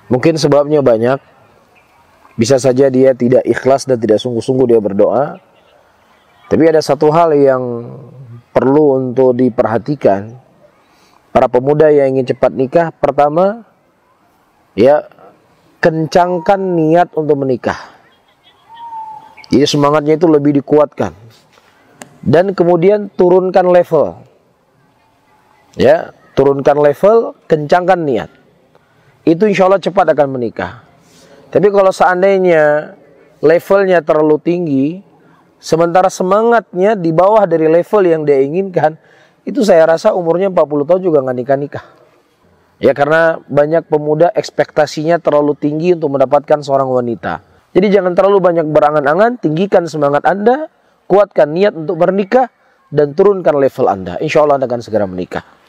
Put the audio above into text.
Mungkin sebabnya banyak. Bisa saja dia tidak ikhlas dan tidak sungguh-sungguh dia berdoa. Tapi ada satu hal yang perlu untuk diperhatikan. Para pemuda yang ingin cepat nikah, pertama, ya, kencangkan niat untuk menikah. Jadi semangatnya itu lebih dikuatkan. Dan kemudian turunkan level. Ya, turunkan level, kencangkan niat. Itu insya Allah cepat akan menikah. Tapi kalau seandainya levelnya terlalu tinggi, sementara semangatnya di bawah dari level yang dia inginkan, itu saya rasa umurnya 40 tahun juga nggak nikah-nikah. Ya, karena banyak pemuda ekspektasinya terlalu tinggi untuk mendapatkan seorang wanita. Jadi jangan terlalu banyak berangan-angan, tinggikan semangat Anda, kuatkan niat untuk bernikah, dan turunkan level Anda. Insya Allah Anda akan segera menikah.